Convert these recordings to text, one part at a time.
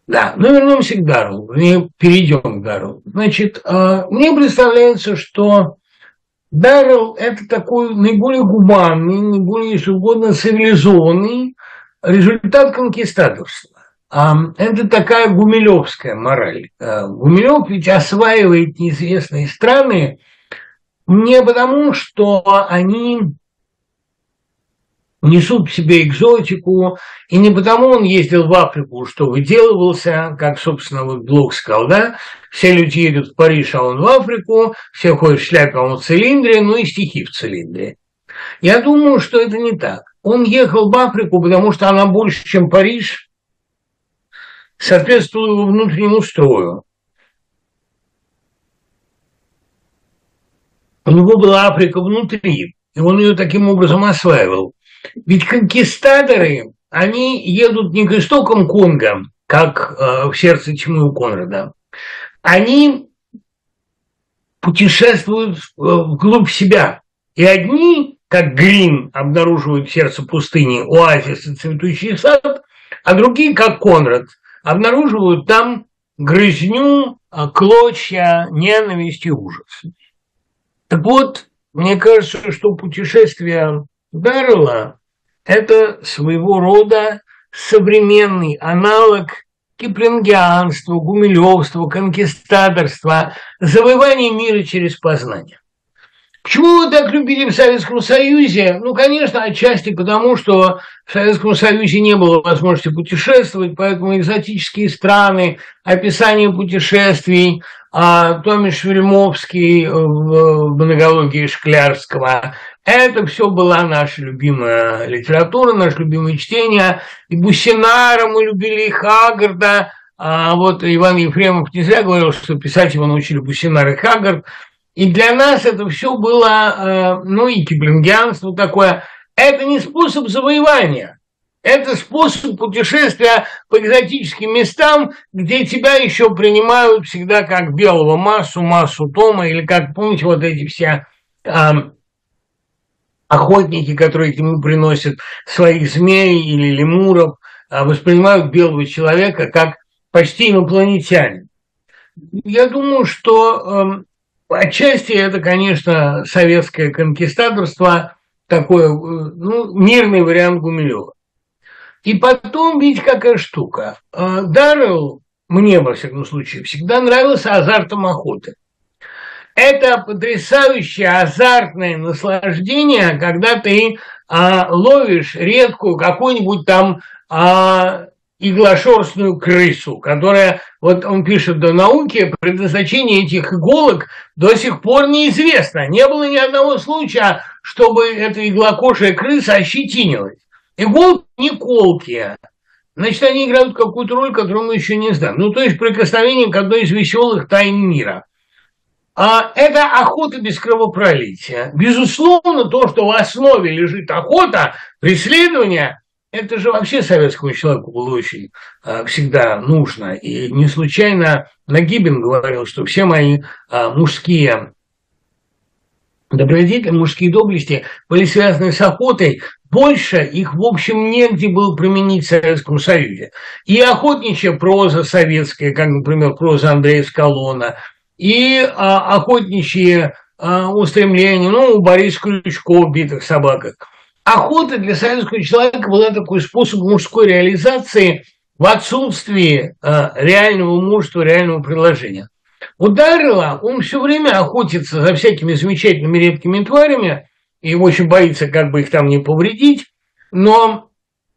Да, но вернемся к Дарреллу, перейдем к Дарреллу. Значит, мне представляется, что Даррелл – это такой наиболее гуманный, наиболее, если угодно, цивилизованный результат конкистадорства. Это такая гумилевская мораль. Гумилев ведь осваивает неизвестные страны не потому, что они несут в себе экзотику, и не потому он ездил в Африку, что выделывался, как, собственно, вот Блок сказал, да, все люди едут в Париж, а он в Африку, все ходят в шляпе, а он в цилиндре, ну и стихи в цилиндре. Я думаю, что это не так. Он ехал в Африку, потому что она больше, чем Париж, соответствует его внутреннему строю. У него была Африка внутри, и он ее таким образом осваивал. Ведь конкистадоры, они едут не к истокам Конго, как в сердце тьмы у Конрада. Они путешествуют вглубь себя. И одни, как Грин, обнаруживают в сердце пустыни оазис и цветущий сад, а другие, как Конрад, обнаруживают там грызню, клочья, ненависть и ужас. Так вот, мне кажется, что путешествие Даррелла – это своего рода современный аналог киплингианства, гумилевства, конкистадорства, завоевания мира через познание. Почему вы так любили в Советском Союзе? Ну, конечно, отчасти потому, что в Советском Союзе не было возможности путешествовать, поэтому экзотические страны, описание путешествий, Томиш Вельмовский в монологии Шклярского. Это все была наша любимая литература, наше любимое чтение. И Буссинара мы любили, и Хаггарда. Вот Иван Ефремов не зря говорил, что писать его научили Буссинар и Хаггард. И для нас это все было, ну и киплингианство такое. Это не способ завоевания. Это способ путешествия по экзотическим местам, где тебя еще принимают всегда как белого массу Тома, или как, помните, вот эти все охотники, которые к нему приносят своих змей или лемуров, воспринимают белого человека как почти инопланетянин. Я думаю, что отчасти это, конечно, советское конкистадорство, такой мирный вариант Гумилева. И потом, ведь какая штука. Даррелл, мне, во всяком случае, всегда нравился азартом охоты. Это потрясающее азартное наслаждение, когда ты ловишь редкую какую-нибудь там иглошерстную крысу, которая, вот он пишет до науки, предназначение этих иголок до сих пор неизвестно. Не было ни одного случая, чтобы эта иглокожая крыса ощетинилась. Иголки не колкие. Значит, они играют какую-то роль, которую мы еще не знаем. Ну, то есть прикосновение к одной из веселых тайн мира. Это охота без кровопролития. Безусловно, то, что в основе лежит охота, преследование, это же вообще советскому человеку было очень всегда нужно. И не случайно Нагибин говорил, что все мои мужские добродетели, мужские доблести были связаны с охотой. Больше их, в общем, негде было применить в Советском Союзе. И охотничья проза советская, как, например, проза Андрея Скалона, и охотничьи устремления, у Бориса Крючкова «Битых собаках». Охота для советского человека была такой способ мужской реализации в отсутствии реального мужества, реального предложения. У Даррелла он все время охотится за всякими замечательными редкими тварями и очень боится, как бы их там не повредить, но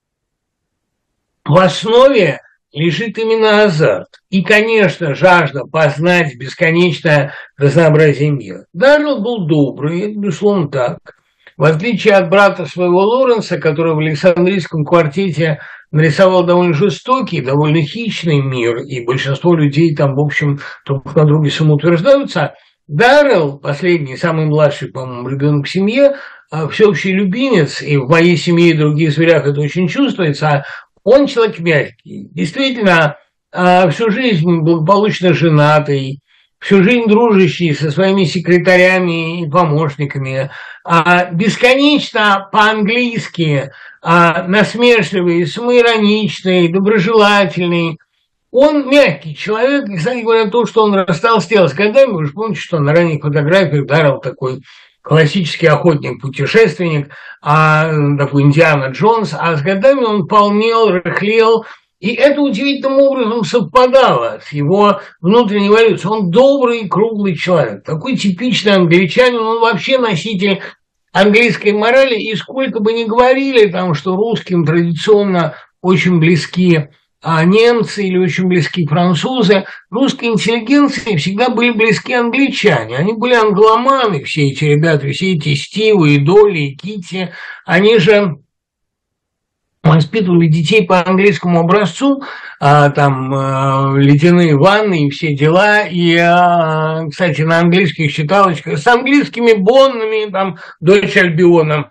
в основе лежит именно азарт. И, конечно, жажда познать бесконечное разнообразие мира. Даррелл был добрый, это безусловно так. В отличие от брата своего Лоренса, который в Александрийском квартете нарисовал довольно жестокий, довольно хищный мир, и большинство людей там, в общем, друг на друге самоутверждаются, Даррелл, последний, самый младший, по-моему, ребенок в семье, всеобщий любимец, и в моей семье и других зверях это очень чувствуется, он человек мягкий. Действительно, всю жизнь благополучно женатый, всю жизнь дружащий со своими секретарями и помощниками, бесконечно по-английски, насмешливый, самоироничный, доброжелательный, Он мягкий человек, и, кстати говоря, то, что он растолстел с годами, вы же помните, что на ранних фотографиях Даррелл такой классический охотник-путешественник, такой Индиана Джонс, а с годами он полнел, рыхлел, и это удивительным образом совпадало с его внутренней эволюцией. Он добрый, круглый человек, такой типичный англичанин, он вообще носитель английской морали, и сколько бы ни говорили там, что русским традиционно очень близки немцы или очень близки французы, русской интеллигенции всегда были близки англичане. Они были англоманы, все эти ребята, все эти Стивы, и Долли, и Китти. Они же воспитывали детей по английскому образцу, ледяные ванны и все дела. И, кстати, на английских читалочках с английскими боннами, дочь Альбиона.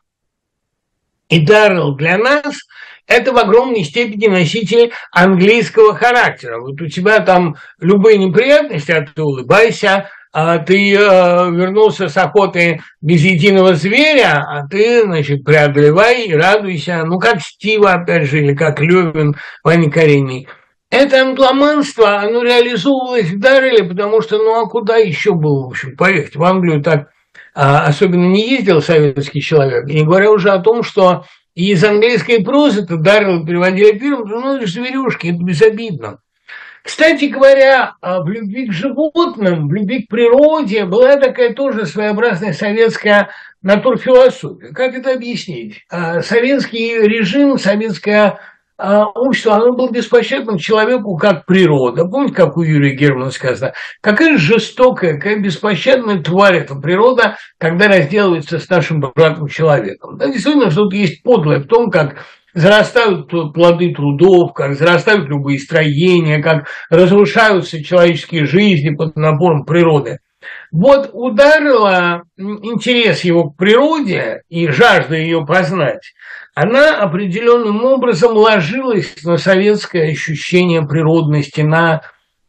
И Даррелл для нас – это в огромной степени носитель английского характера. Вот у тебя там любые неприятности, а ты улыбайся, ты вернулся с охоты без единого зверя, а ты, значит, преодолевай и радуйся. Ну, как Стива, опять же, или как Левин в Анне Карениной. Это англоманство, оно реализовывалось в Даррелле, потому что, а куда еще было, в общем, поехать? В Англию так особенно не ездил советский человек, и не говоря уже о том, что и из английской прозы-то Даррелл переводили первым, это же зверюшки, это безобидно. Кстати говоря, в любви к животным, в любви к природе была такая тоже своеобразная советская натурфилософия. Как это объяснить? Советский режим, советское общество, оно было беспощадным человеку, как природа. Помните, как у Юрия Германа сказано? Какая жестокая, какая беспощадная тварь эта природа, когда разделывается с нашим братом-человеком. Да, действительно, что-то есть подлое в том, как зарастают плоды трудов, как зарастают любые строения, как разрушаются человеческие жизни под напором природы. Вот у Даррелла интерес его к природе и жажда ее познать, она определенным образом ложилась на советское ощущение природности, на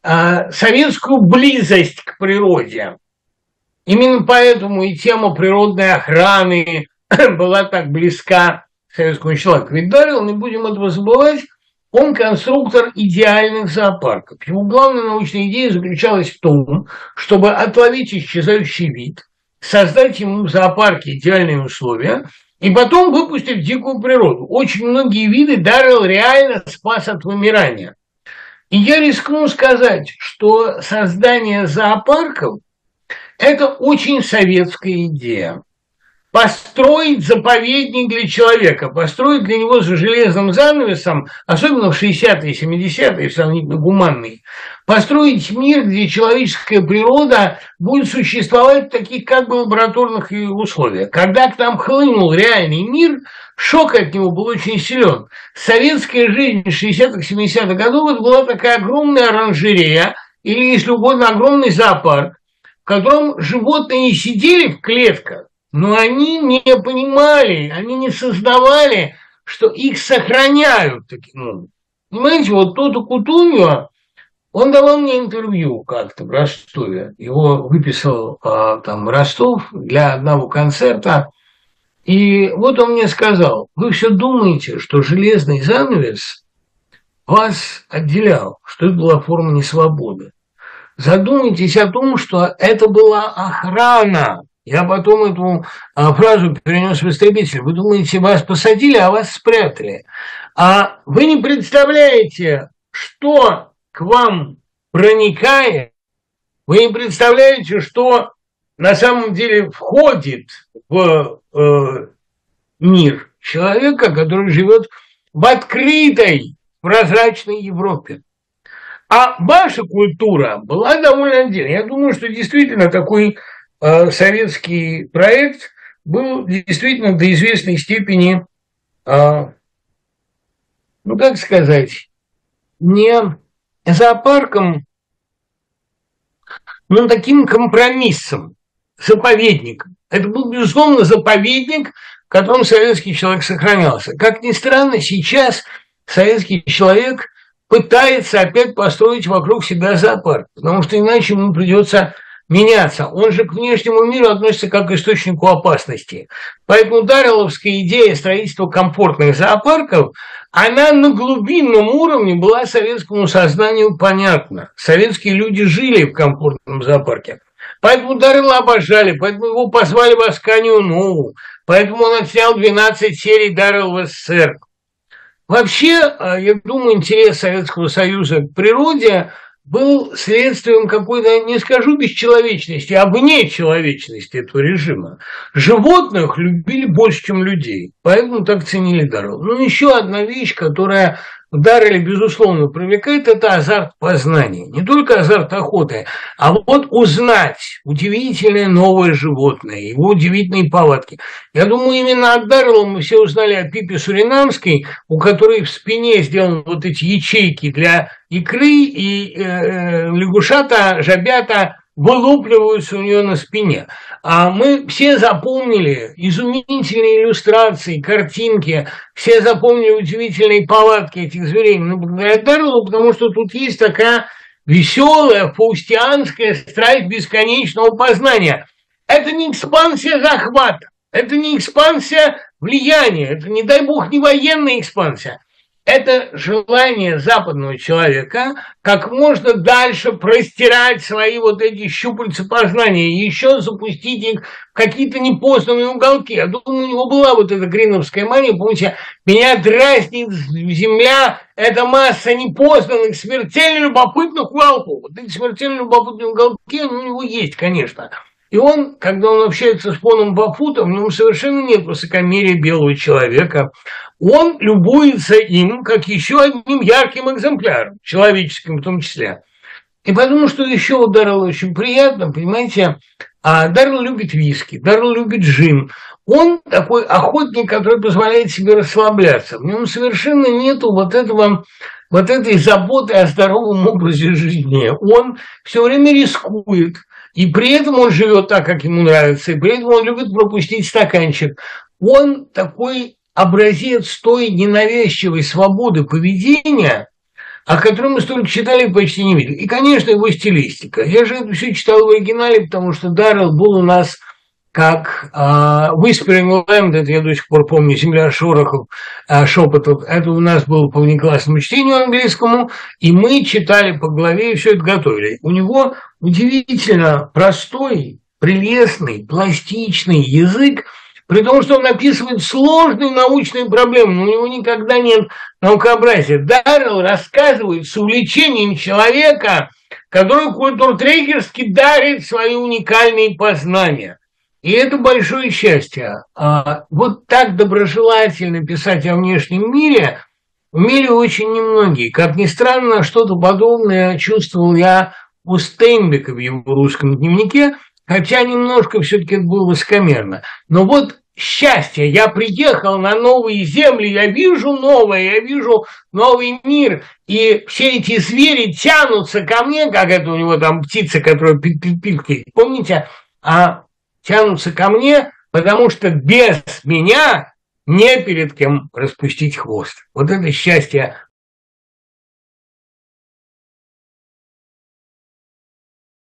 советскую близость к природе. Именно поэтому и тема природной охраны была так близка советскому человеку. Ведь Даррелл, не будем этого забывать, он конструктор идеальных зоопарков. Его главная научная идея заключалась в том, чтобы отловить исчезающий вид, создать ему в зоопарке идеальные условия и потом выпустить в дикую природу. Очень многие виды Даррелл реально спас от вымирания. И я рискну сказать, что создание зоопарков – это очень советская идея. Построить заповедник для человека, построить для него за железным занавесом, особенно в 60-е и 70-е, сравнительно гуманные, построить мир, где человеческая природа будет существовать в таких как бы лабораторных условиях. Когда к нам хлынул реальный мир, шок от него был очень силен. Советская жизнь 60-х, 70-х годов это была такая огромная оранжерея, или, если угодно, огромный зоопарк, в котором животные сидели в клетках, но они не понимали, они не сознавали, что их сохраняют таким образом. Понимаете, вот Тото Кутуньо, он давал мне интервью как-то в Ростове. Его выписал Ростов для одного концерта. И вот он мне сказал: вы все думаете, что железный занавес вас отделял, что это была форма несвободы. Задумайтесь о том, что это была охрана. Я потом эту фразу перенес в истребитель. Вы думаете, вас посадили, а вас спрятали. А вы не представляете, что к вам проникает. Вы не представляете, что на самом деле входит в мир человека, который живет в открытой, прозрачной Европе. А ваша культура была довольно отдельной. Я думаю, что действительно такой советский проект был действительно до известной степени, не зоопарком, но таким компромиссом, заповедником. Это был, безусловно, заповедник, в котором советский человек сохранялся. Как ни странно, сейчас советский человек пытается опять построить вокруг себя зоопарк, потому что иначе ему придется меняться. Он же к внешнему миру относится как к источнику опасности. Поэтому даррелловская идея строительства комфортных зоопарков, она на глубинном уровне была советскому сознанию понятна. Советские люди жили в комфортном зоопарке. Поэтому Даррелла обожали, поэтому его позвали в Асканию Нову, поэтому он отснял 12 серий Даррелл в СССР. Вообще, я думаю, интерес Советского Союза к природе был следствием какой-то, не скажу бесчеловечности, а внечеловечности этого режима. Животных любили больше, чем людей, поэтому так ценили Даррелл. Ну, еще одна вещь, которая в Даррелле, безусловно, привлекает, это азарт познания. Не только азарт охоты, а вот узнать удивительное новое животное, его удивительные повадки. Я думаю, именно от Даррелла мы все узнали о Пипе Суринамской, у которой в спине сделаны вот эти ячейки для икры, и лягушата, жабята вылупливаются у нее на спине. А мы все запомнили изумительные иллюстрации, картинки, все запомнили удивительные повадки этих зверей. Ну, благодаря Дарреллу, потому что тут есть такая веселая фаустианская страсть бесконечного познания. Это не экспансия захвата, это не экспансия влияния, это, не дай бог, не военная экспансия. Это желание западного человека как можно дальше простирать свои вот эти щупальца познания и еще запустить их в какие-то непознанные уголки. Я думаю, у него была вот эта гриновская мания, помните, меня дразнит земля, это масса непознанных, смертельно любопытных уголков. Вот эти смертельно любопытные уголки у него есть, конечно. И он, когда он общается с Поном Бафутом, в нем совершенно нет высокомерия белого человека. Он любуется им как еще одним ярким экземпляром, человеческим в том числе. И потому что еще у Даррелла очень приятно, понимаете, Даррелл любит виски, Даррелл любит джин. Он такой охотник, который позволяет себе расслабляться. В нем совершенно нету вот этой заботы о здоровом образе жизни. Он все время рискует. И при этом он живет так, как ему нравится, и при этом он любит пропустить стаканчик. Он такой образец той ненавязчивой свободы поведения, о которой мы столько читали и почти не видели. И, конечно, его стилистика. Я же это все читал в оригинале, потому что Даррелл был у нас как Whispering Land, это я до сих пор помню, «Земля шорохов», шепотов, это у нас было по внеклассному чтению английскому, и мы читали по главе и все это готовили. У него удивительно простой, прелестный, пластичный язык, при том, что он описывает сложные научные проблемы, но у него никогда нет наукообразия. Даррелл рассказывает с увлечением человека, который культуртрекерски дарит свои уникальные познания. И это большое счастье. Вот так доброжелательно писать о внешнем мире умели очень немногие. Как ни странно, что-то подобное чувствовал я у Стейнбека в его русском дневнике, хотя немножко все-таки это было высокомерно. Но вот счастье, я приехал на новые земли, я вижу новое, я вижу новый мир, и все эти звери тянутся ко мне, как это у него там птица, которая пилькает, помните, тянутся ко мне, потому что без меня не перед кем распустить хвост. Вот это счастье